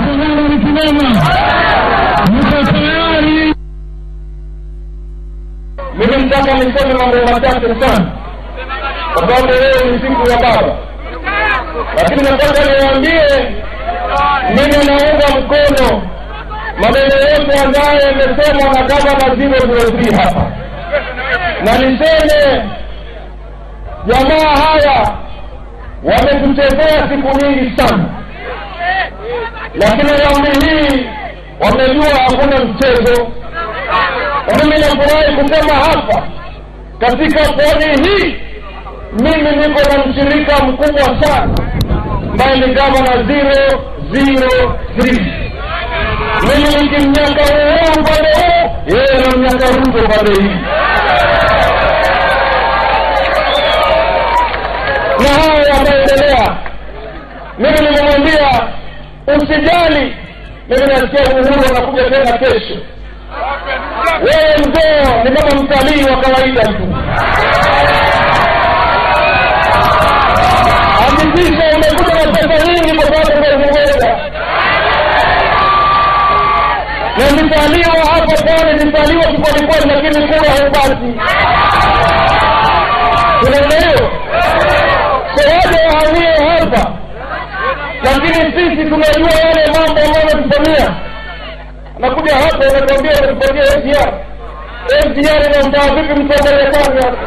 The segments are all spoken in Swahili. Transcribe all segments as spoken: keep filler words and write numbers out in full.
Mapambano ni kinema. Mko tayari? Mimi nataka niseme mambo machache sana. Kwa sababu leo ni siku ya baba. Lakini nataka niwaambie mimi naunga mkono maneno yote ambayo yamesemwa na gavana zero zero three hapa. Na niseme jamaa haya wametuchezea siku nyingi sana. Lakini raundi hii wamejua hakuna mchezo. Mimi nafurahi kusema hapa katika pwani hii mimi niko na mshirika mkubwa sana ambaye ni gavana zero zero three. Mimi nikimnyaka huu upande huu, yeye anamnyaka huu upande hii. Na haya yanaendelea. Mimi nimemwambia usijali, mimi nasikia Uhuru anakuja tena kesho. Wewe mzee ni kama mtalii wa kawaida tu. Hakikisha umekuja na pesa nyingi kwa sababu umeweza. Na mtaliwa hapa pale mtaliwa kwa kwa lakini kura haupati. Unaelewa? Sababu hawie hapa. Lakini sisi tunajua yale mambo ambayo tunafanyia. Nakuja hapa anatuambia tupatie S D R. S D R inamtaa vipi mtu wa Marekani hapa?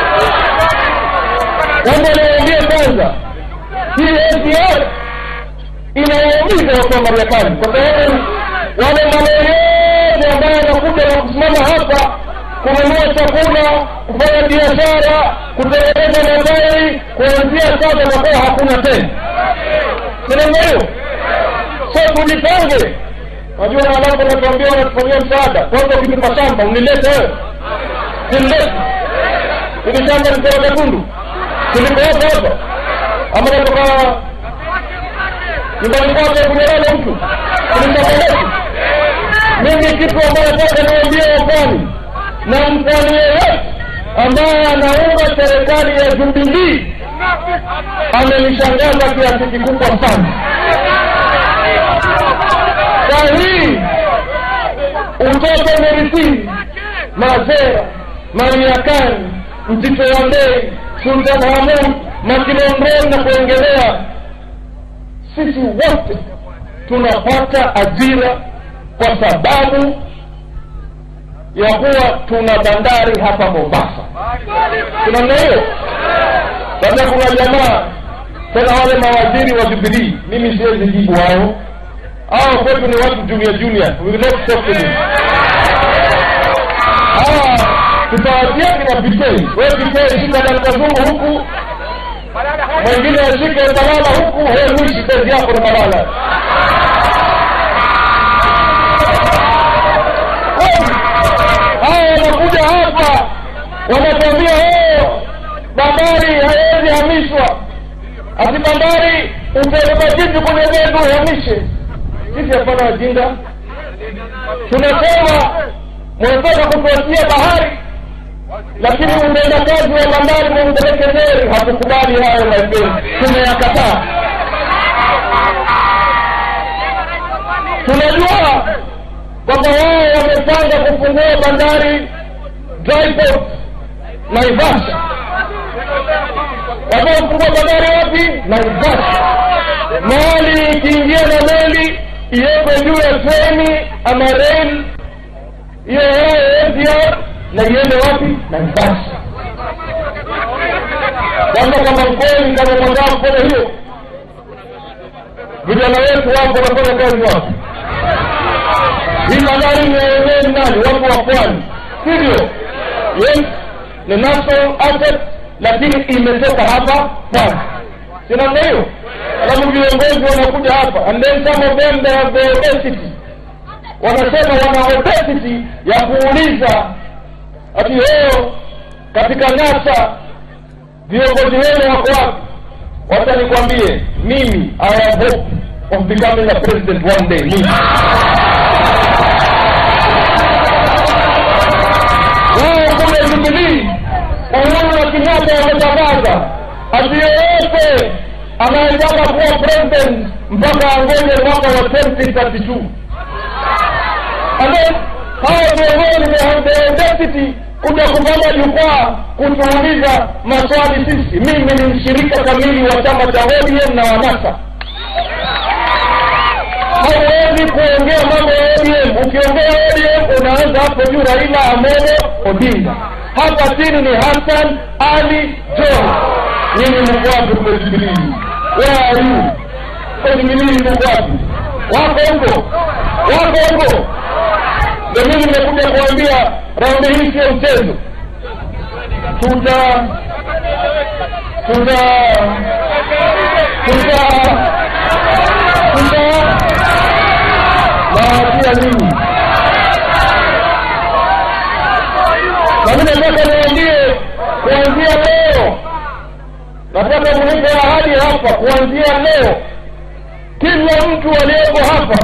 Wanda niambie kwanza. Hii S D R inaumiza watu wa Marekani kwa sababu wale malori ambao wanakuja na kusimama hapa kununua chakula, kufanya biashara, kutengeneza magari, kuanzia sasa na hakuna tena. Ndio hiyo. Sasa tujipange. Wajua na walapo wanatuambia wanatufanyia msaada. Kwanza ukipita shamba unilete wewe. Unilete. Ile shamba ni kwa kundu. Tuliko hapa hapa. Ama natoka nyumbani kwako kunyelala mtu. Tunitapeleka. Mimi kitu ambacho nataka niwaambie wapwani. Na mpwani yeyote ambaye anaunga serikali ya Jubilee amenishangaza kiasi kikubwa sana. Sahi utoto merisi Mazera, Mariakani, Mtito Wandei, Sultan Hamud, Makilombroni na kuongelea. Sisi wote tunapata ajira kwa sababu ya kuwa tuna bandari hapa Mombasa. Tunaona hiyo? Baada kuna jamaa tena wale mawaziri wa Jubilee, mimi siwezi jibu wao. Hao kwetu ni watu junior junior. We will not talk to them. Ah, tutawatia kina Bitei. Wewe Bitei shika na kazungu huku. Mwingine ashike Malala huku, wewe mwishi kazi yako na Malala. Hao wanakuja hapa wanatuambia oh bandari haiwezi hamishwa. Ati bandari ungebeba kitu kwenye gendo hamishe. Sisi hapana wajinga. Tunasema mwanataka kutuachia bahari, lakini unaenda kazi wa bandari mwendeke meri. Hatukubali hayo mapenzi. Tumeyakataa. Tunajua kwamba wao wamepanga kufungua bandari dry port Naivasha. Wamefungua bandari wapi? Naivasha. Mahali ikiingia na meli iwekwe juu ya treni ama reli hiyo S D R na iende wapi? Naivasha. Kwanza kama kweli kama mwanadamu kwa hiyo vijana wetu wapo wanafanya kazi wapi? Hii bandari ni ya nani? Watu wa pwani. Sivyo? Yes, ni national asset lakini imetoka hapa pwani. Sina hiyo. Alafu viongozi wanakuja hapa and then some of them they have the audacity. Wanasema wana audacity ya kuuliza ati leo katika NASA viongozi wenu wako wapi? Wacha nikwambie mimi I have hope of becoming a president one day. Mimi wao kule Jubilee Uhuru na Kenyatta wametangaza ati yeyote anayetaka kuwa president mpaka angoje mwaka wa elfu mbili na thelathini na mbili. And then hao viongozi wa identity kuja kupanda jukwaa kutuuliza maswali sisi. Mimi ni mshirika kamili wa chama cha O D M na wanasa. Hauwezi kuongea mambo ya O D M. Ukiongea O D M unaanza hapo juu Raila Amolo Odinga. Hapa chini ni Hassan Ali Joho. Yeye ni mkwapi kwa Jubilee. Where are you? Kwa Jubilee ni mkwapi? Wako huko. Wako huko. Ndio mimi nimekuja kuambia raundi hii sio mchezo. Tuta tuta tuta tuta na nini? Na mimi nataka niambie kuanzia leo, nataka kunipe ahadi hapa kuanzia leo, kila mtu aliyeko hapa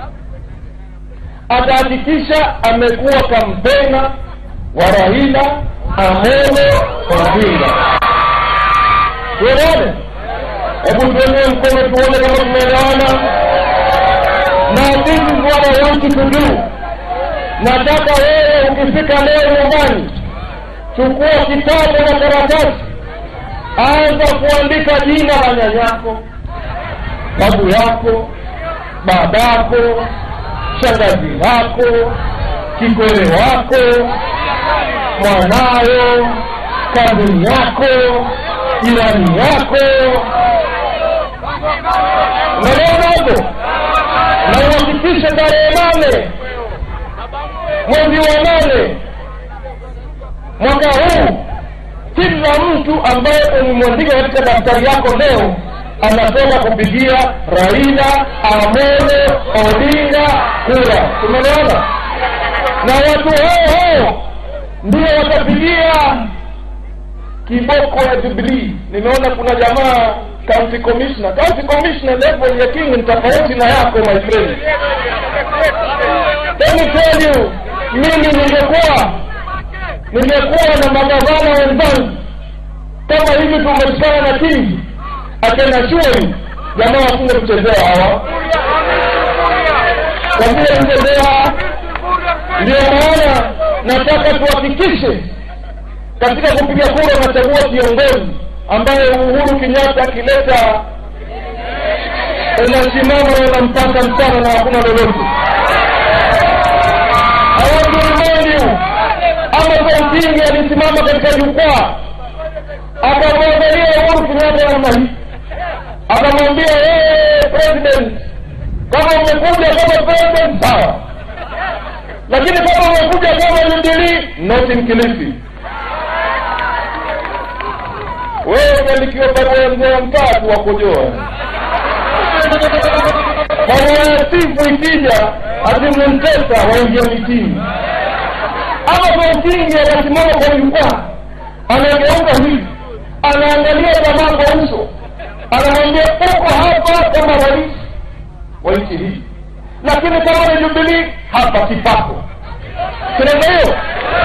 atahakikisha amekuwa kampena wa Raila Amolo Odinga. Tuone, hebu tuone mkono tuone kama tumeelewana. Na this is what I want you to do. Nataka wewe ukifika leo nyumbani, chukua kitabu na karatasi, anza kuandika jina la nyanyako, babu yako, babako, shangazi wako, kikole wako, mwanayo, kazini yako, jirani yako. Mwenendo na uhakikishe tarehe nane mwezi wa nane mwaka huu, kila mtu ambaye umemwandika katika daftari yako leo anataka kupigia Raila Amolo Odinga kura. Tumeelewana? Na watu hao ndio watapigia kiboko ya Jubilee. Nimeona kuna jamaa county commissioner. County commissioner level ya king ni tofauti na yako, my friend. Let me tell you, mimi ningekuwa ningekuwa na magavana wenzangu kama hivi tumeshikana na king atena shule, jamaa wasinge kuchezea hawa. Kwa vile kuchezea, ndio maana nataka tuhakikishe katika kupiga kura tunachagua kiongozi ambaye Uhuru Kenyatta akileta unasimama na unampata msana na hakuna lolote. Hawakuimani ama kwa mtingi alisimama katika jukwaa akamwangalia Uhuru Kenyatta namna hii, akamwambia wewe president, kama umekuja kama president sawa, lakini kama umekuja kama Jubilee not in Kilifi. Wewe unalikiwa barua mzee mtatu wa kujoa. Kwa sifu ikija azimumtesa waingia mitini. Ama kwa mtingi anasimama kwa jukwaa, anageuka hivi, anaangalia jamaa kwa uso, anamwambia uko hapa kama rais wa nchi hii, lakini kama ni Jubilee hapa kipako. Kile hiyo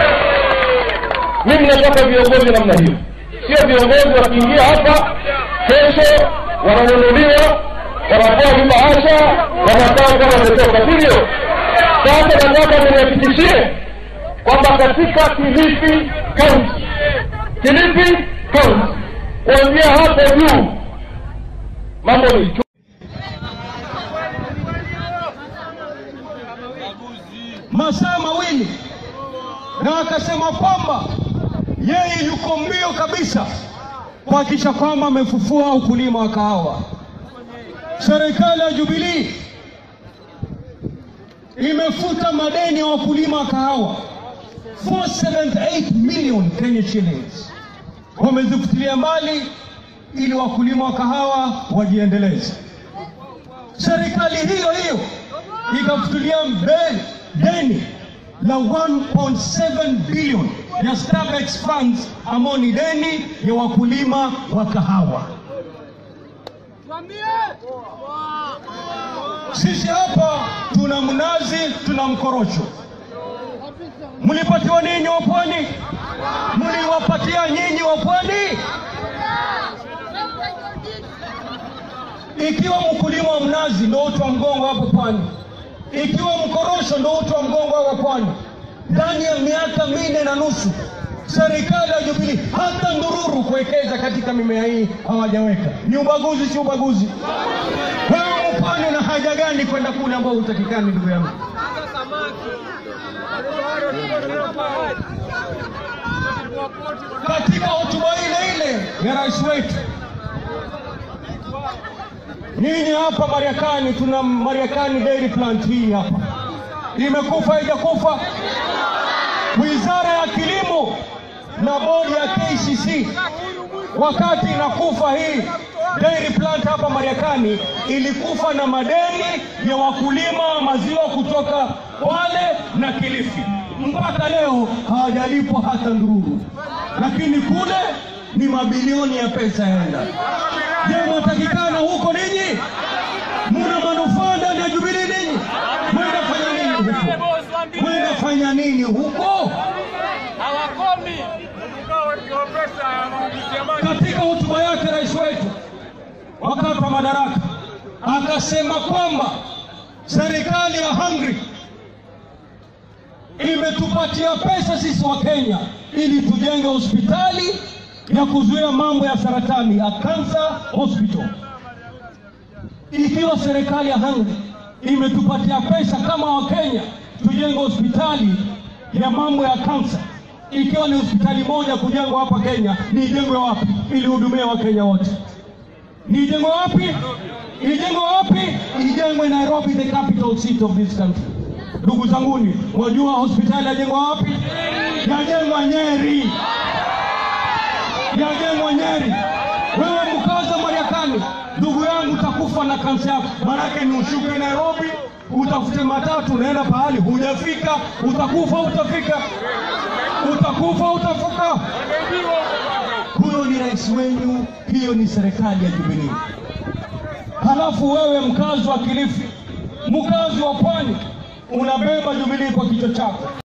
mimi nataka viongozi namna hiyo. Sio viongozi wakiingia hapa kesho wananunuliwa, wanapewa vibahasha, wanakaa kama wametoka. Hivyo sasa nataka nihakikishie kwamba katika Kilifi County, Kilifi County kuanzia hapo juu mambo ni masaa mawili, na akasema kwamba yeye yuko mbio kabisa kuhakikisha kwamba amefufua ukulima wa kahawa. Serikali ya Jubilee imefuta madeni ya wakulima wa kahawa four hundred seventy-eight million Kenya shillings. Wamezifutilia mbali ili wakulima wa kahawa wajiendeleze. Serikali hiyo hiyo ikafutilia mbele deni la one point seven billion ya Starbex funds ambao ni deni ya wakulima wa kahawa. Sisi hapa tuna mnazi, tuna mkorosho. Mlipatiwa nini wa pwani? Mliwapatia nyinyi wa pwani? Ikiwa mkulima wa mnazi ndio uti wa mgongo hapo Pwani, ikiwa mkorosho ndio uti wa mgongo hapo Pwani, ndani ya miaka minne na nusu serikali ya Jubilee hata ndururu kuwekeza katika mimea hii hawajaweka. Ni ubaguzi, si ubaguzi? Wewe Mpwani na haja gani kwenda kule ambao hutakikani, ndugu yangu? Katika hotuba ile ile ya rais wetu, nyinyi hapa Mariakani, tuna Mariakani Dairy Plant hii hapa, imekufa haijakufa? Wizara ya Kilimo na bodi ya K C C wakati inakufa hii Dairy Plant hapa Mariakani, ilikufa na madeni ya wakulima wa maziwa kutoka Kwale na Kilifi. Mpaka leo hawajalipwa hata ndururu, lakini kule ni mabilioni ya pesa yenda. Je, mwatakikana huko ninyi? Muna manufaa ndani ya Jubilee ninyi? Mwenda fanya nini huko? Mwenda fanya nini huko? Hawakomi. Katika hotuba yake rais wetu wakati wa madaraka akasema kwamba serikali ya Hungary imetupatia pesa sisi wa Kenya ili tujenge hospitali ya kuzuia mambo ya saratani, a cancer hospital. Ikiwa serikali ya Hungary imetupatia pesa kama wa Kenya tujenge hospitali ya mambo ya cancer, ikiwa ni hospitali moja kujengwa hapa Kenya, ni jengwe wapi ili hudumia wa Kenya wote? Ni jengwe wapi? Ijengwe wapi? Ijengwe Nairobi, the capital city of this country. Ndugu zanguni, wajua hospitali yajengwa wapi? Yajengwa Nyeri. Yajengwa Nyeri. Wewe mkaza Mariakani, ndugu yangu, utakufa na kansa yako. Maanake ni ushuke Nairobi, utafute matatu, unaenda pahali hujafika, utakufa utafika. Utakufa utafuka. Huyo ni rais wenu, hiyo ni serikali ya Jubilee. Halafu wewe mkazi wa Kilifi, mkazi wa Pwani, unabeba Jubilee kwa kichwa chako.